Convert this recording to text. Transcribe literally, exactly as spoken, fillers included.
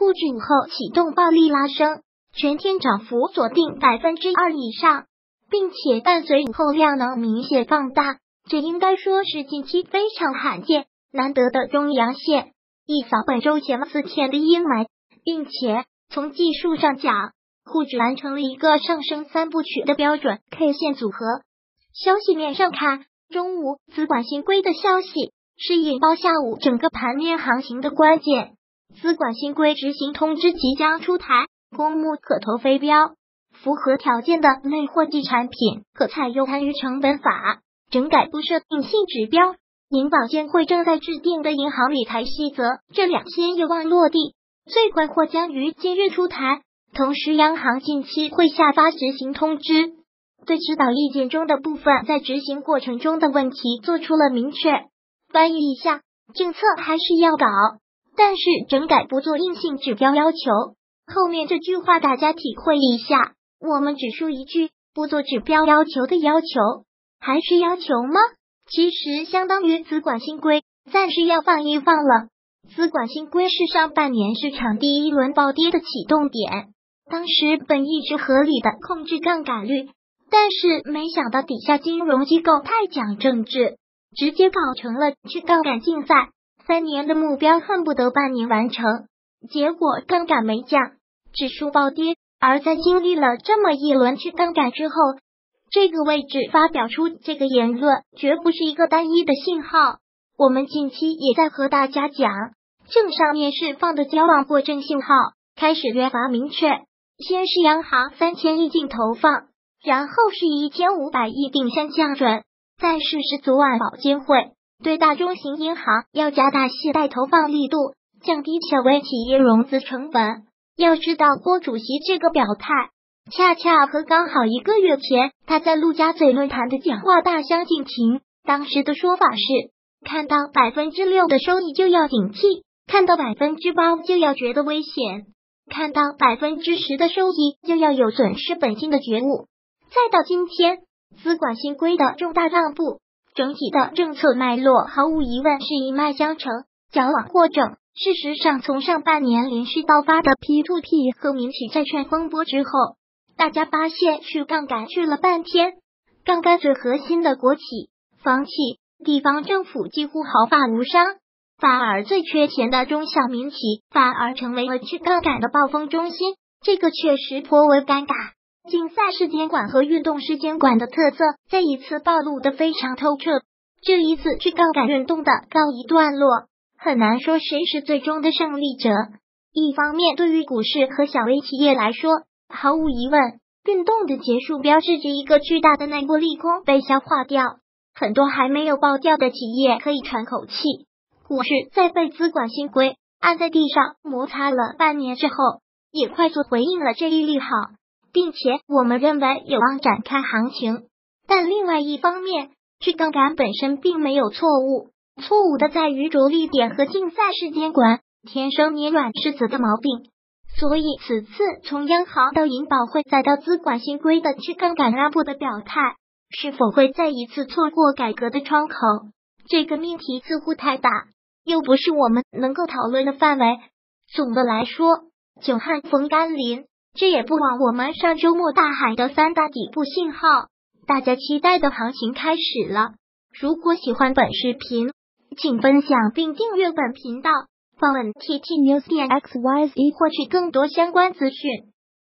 沪指午后启动暴力拉升，全天涨幅锁定百分之二以上，并且伴随午后量能明显放大，这应该说是近期非常罕见难得的中阳线，一扫本周前四天的阴霾，并且从技术上讲，沪指完成了一个上升三部曲的标准 K 线组合。消息面上看，中午资管新规的消息是引爆下午整个盘面行情的关键。资管新规执行通知即将出台，公募可投非标，符合条件的类货季产品可采用参与成本法，整改不设硬性指标。银保监会正在制定的银行理财细则这两天有望落地，最快或将于今日出台。同时，央行近期会下发执行通知，对指导意见中的部分在执行过程中的问题做出了明确。翻译一下，政策还是要搞，但是整改不做硬性指标要求。后面这句话大家体会一下，我们只说一句，不做指标要求的要求，还是要求吗？其实相当于资管新规暂时要放一放了。资管新规是上半年市场第一轮暴跌的启动点，当时本意是合理的控制杠杆率，但是没想到底下金融机构太讲政治，直接搞成了去杠杆竞赛，三年的目标恨不得半年完成，结果杠杆没降，指数暴跌。而在经历了这么一轮去杠杆之后，这个位置发表出这个言论绝不是一个单一的信号。我们近期也在和大家讲，正上面释放的交往过正信号开始越发明确，先是央行三千亿净投放，然后是一千五百亿定向降准，再是是昨晚保监会对大中型银行要加大信贷投放力度，降低小微企业融资成本。要知道郭主席这个表态恰恰和刚好一个月前他在陆家嘴论坛的讲话大相径庭。当时的说法是，看到百分之六的收益就要警惕，看到百分之八就要觉得危险，看到百分之十的收益就要有损失本金的觉悟。再到今天，资管新规的重大让步，整体的政策脉络毫无疑问是一脉相承，矫枉过正。事实上，从上半年连续爆发的 P to P 和民企债券风波之后，大家发现去杠杆去了半天，杠杆最核心的国企、房企、地方政府几乎毫发无伤，反而最缺钱的中小民企反而成为了去杠杆的暴风中心，这个确实颇为尴尬。竞赛式监管和运动式监管的特色再一次暴露得非常透彻，这一次去杠杆运动的告一段落，很难说谁是最终的胜利者。一方面，对于股市和小微企业来说，毫无疑问，运动的结束标志着一个巨大的内部利空被消化掉，很多还没有爆掉的企业可以喘口气。股市在被资管新规按在地上摩擦了半年之后，也快速回应了这一利好，并且我们认为有望展开行情。但另外一方面，去杠杆本身并没有错误，错误的在于着力点和竞赛式监管天生捏软柿子的毛病。所以此次从央行到银保会再到资管新规的去杠杆让步的表态，是否会再一次错过改革的窗口，这个命题似乎太大，又不是我们能够讨论的范围。总的来说，久旱逢甘霖，这也不枉我们上周末大喊的三大底部信号。大家期待的行情开始了。如果喜欢本视频，请分享并订阅本频道，访问 T T News 点 X Y Z 获取更多相关资讯。